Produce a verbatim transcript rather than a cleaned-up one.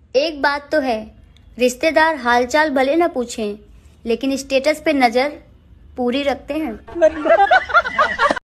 एक बात तो है, रिश्तेदार हालचाल भले न पूछें, लेकिन स्टेटस पे नजर पूरी रखते हैं।